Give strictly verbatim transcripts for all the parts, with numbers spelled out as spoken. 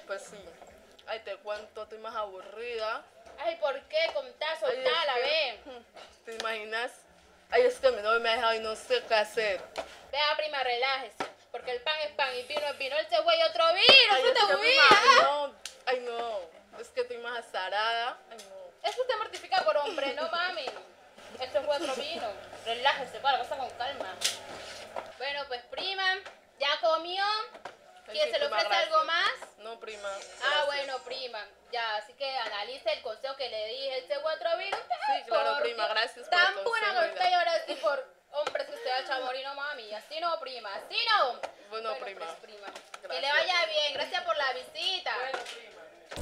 Pues sí. Ay, te cuento, estoy más aburrida. Ay, ¿por qué? Contá, soltá, la ve. ¿Te imaginas? Ay, es que mi novio me ha dejado y no sé qué hacer. Vea, prima, relájese. Porque el pan es pan y vino es vino. Él se güey otro vino. Ay, Eso es te que, voy prima, a... no. Ay, no. Es que estoy más azarada. Ay, no. Eso te mortifica por hombre, no mami. Esto es otro vino. Relájese, para, cosa con calma. Bueno, pues prima, ya comió. Ay, ¿Quién sí, se le prima, ofrece gracias. algo más? No, prima. Ah, gracias. bueno, prima. Ya, así que analice el consejo que le dije. Este otro vino. Sí, claro, prima, gracias por el Tan buena consejo, que usted oiga. y ahora sí por hombres que usted ha hecho morir, no mami. Así no, prima, así no. Bueno, prima. Pues, prima. Que Gracias. le vaya bien. Gracias por la visita. Bueno, prima.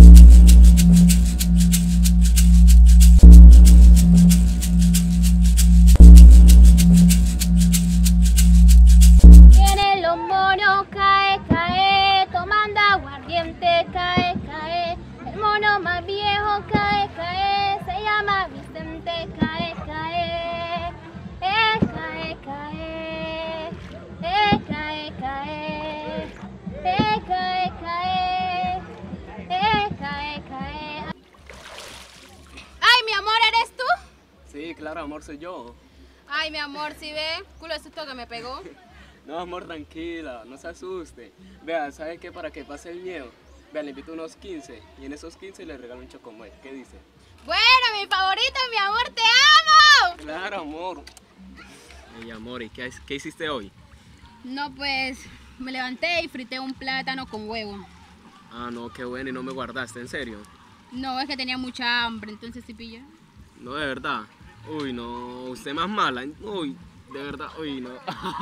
Vienen los monos, cae, cae, tomando aguardiente, cae, cae. El mono más viejo, cae, cae, se llama Vicente, cae, cae. Eh, cae, cae, eh, cae, cae, eh, cae, cae, eh, cae, cae. Ay, mi amor, ¿eres tú? Sí, claro, amor, soy yo. Ay, mi amor, ¿sí ve? Culo de susto que me pegó. No, amor, tranquila, no se asuste. Vea, ¿sabe qué? Para que pase el miedo. Vea, le invito unos quince y en esos quince le regalo un chocomuel. ¿Qué dice? Bueno, mi favorito, mi amor, te amo. Claro, amor. Ey, amor, ¿y qué, qué hiciste hoy? No, pues me levanté y frité un plátano con huevo. Ah, no, qué bueno, y no me guardaste, ¿en serio? No, es que tenía mucha hambre, entonces sí pillé. No, de verdad. Uy, no, usted más mala. Uy, de verdad, uy, no.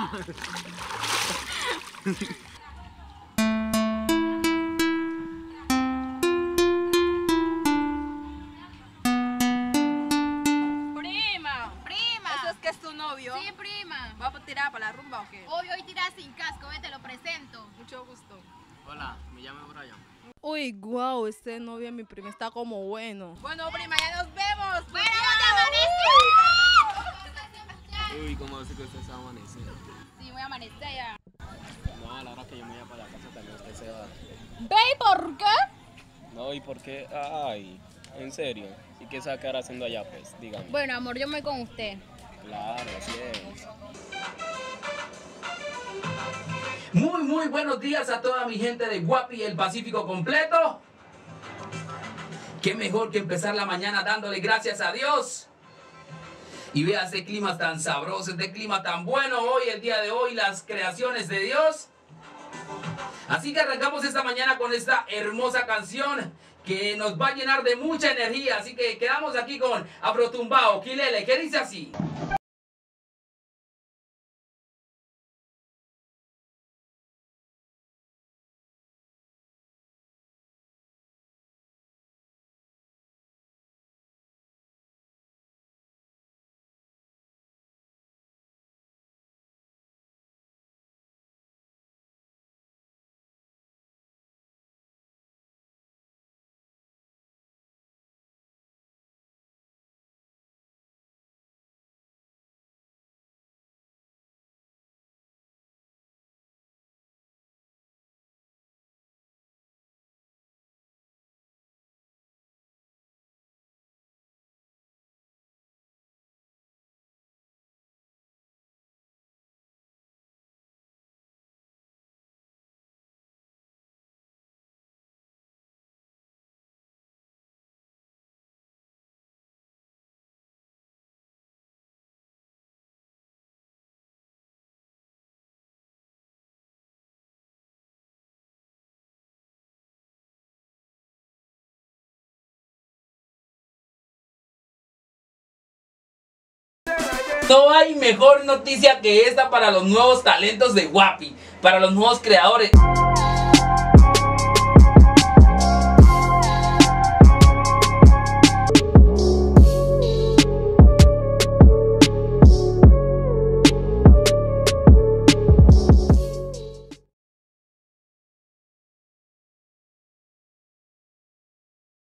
Prima, Prima. ¿eso es que es tu novio? Sí, prima. ¿Va a tirar para la rumba o qué? Hoy, hoy tiras sin casco, ve, te lo presento. Mucho gusto. Hola, me llamo Brian. Uy, guau, este novio de mi prima está como bueno. Bueno, prima, ya nos vemos. ¡Bueno, te Uy, ¿cómo hace que usted se amanece? Sí, voy a amanecer ya. No, a la hora que yo me voy a para la casa también usted se va. ¿Ve y por qué? No, ¿y por qué? Ay, en serio. ¿Y qué se va a quedar haciendo allá, pues? Dígame. Bueno, amor, yo me voy con usted. Claro, así es. Muy, muy buenos días a toda mi gente de Guapi y el Pacífico completo. Qué mejor que empezar la mañana dándole gracias a Dios. Y vea este clima tan sabroso, este clima tan bueno hoy, el día de hoy, las creaciones de Dios. Así que arrancamos esta mañana con esta hermosa canción que nos va a llenar de mucha energía. Así que quedamos aquí con Afrotumbao, Kilele, que dice así. No hay mejor noticia que esta para los nuevos talentos de Guapi, para los nuevos creadores.